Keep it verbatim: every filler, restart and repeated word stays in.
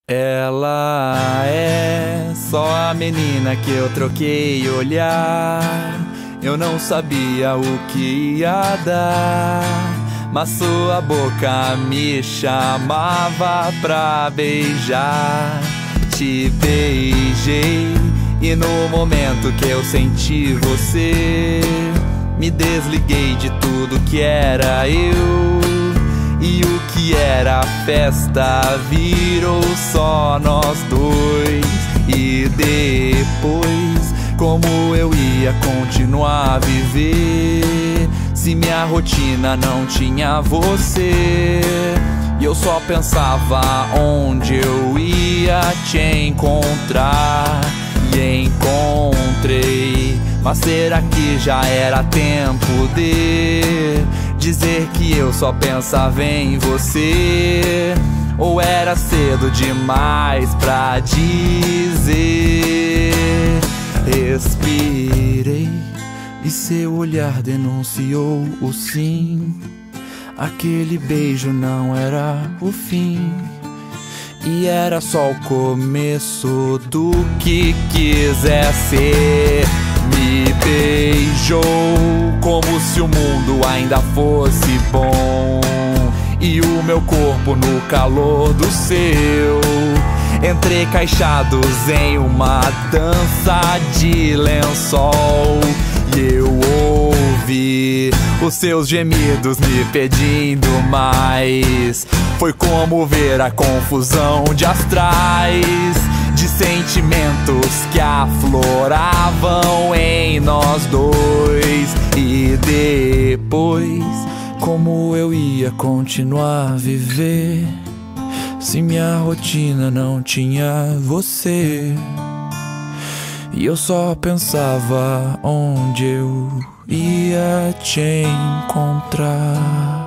Ela é só a menina que eu troquei olhar. Eu não sabia o que ia dar, mas sua boca me chamava pra beijar. Te beijei e no momento que eu senti você, me desliguei de tudo que era eu. E o que era festa virou só nós dois. E depois, como eu ia continuar a viver se minha rotina não tinha você? E eu só pensava onde eu ia te encontrar. E encontrei, mas será que já era tempo de dizer que eu só pensava em você? Ou era cedo demais pra dizer? Respirei e seu olhar denunciou o sim. Aquele beijo não era o fim, e era só o começo do que quiser ser. Me beijou como se o mundo ainda fosse bom, e o meu corpo no calor do seu, entrecaixados em uma dança de lençol. E eu ouvi os seus gemidos me pedindo mais. Foi como ver a confusão de astrais, de sentimentos que afloravam em nós dois. E depois, como eu ia continuar a viver se minha rotina não tinha você? E eu só pensava onde eu ia te encontrar.